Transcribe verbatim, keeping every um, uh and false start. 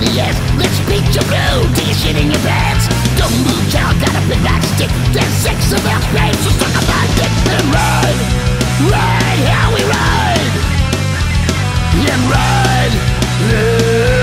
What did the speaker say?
Yes, let's beat you blue till you shit in your pants. Don't move, child, got a big black stick. There's six of our space, so suck a my dick and ride. Ride, how we ride. And ride. Yeah.